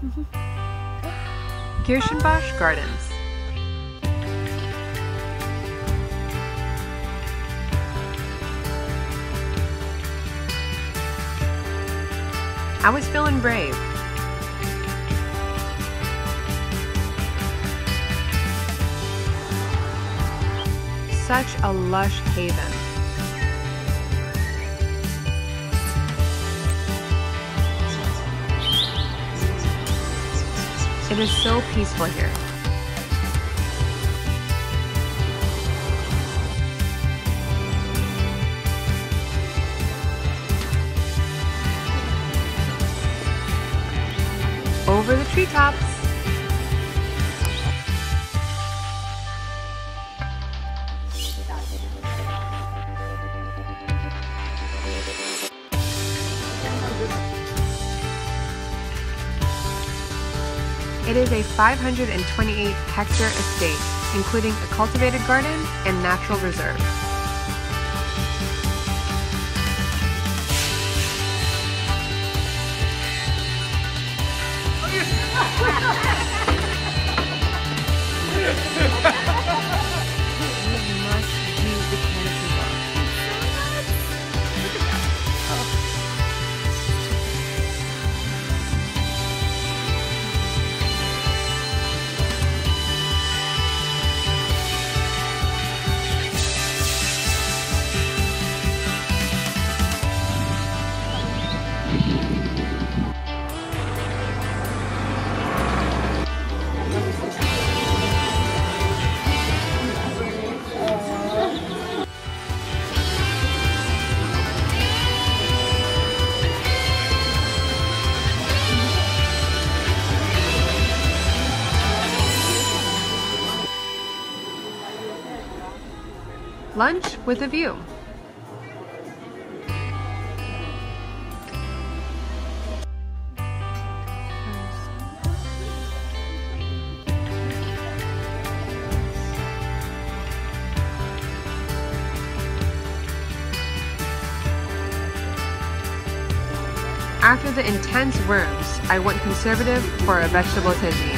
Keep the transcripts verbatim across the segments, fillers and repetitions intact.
Kirschenbosch Gardens. I was feeling brave. Such a lush haven. It is so peaceful here. Over the treetops. It is a five hundred twenty-eight hectare estate, including a cultivated garden and natural reserve. Lunch with a view. After the intense worms, I went conservative for a vegetable tagine.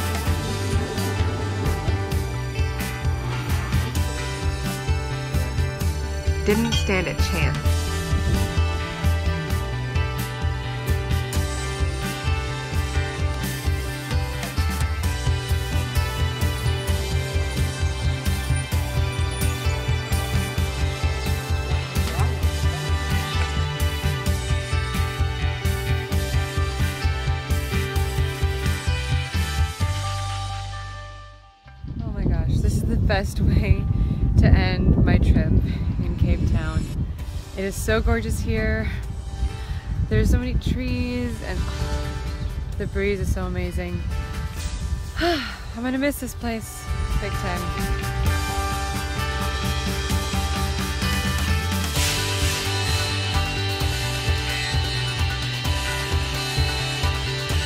Didn't stand a chance. Oh my gosh, this is the best way to end my trip in Cape Town. It is so gorgeous here. There's so many trees and the breeze is so amazing. I'm gonna miss this place big time.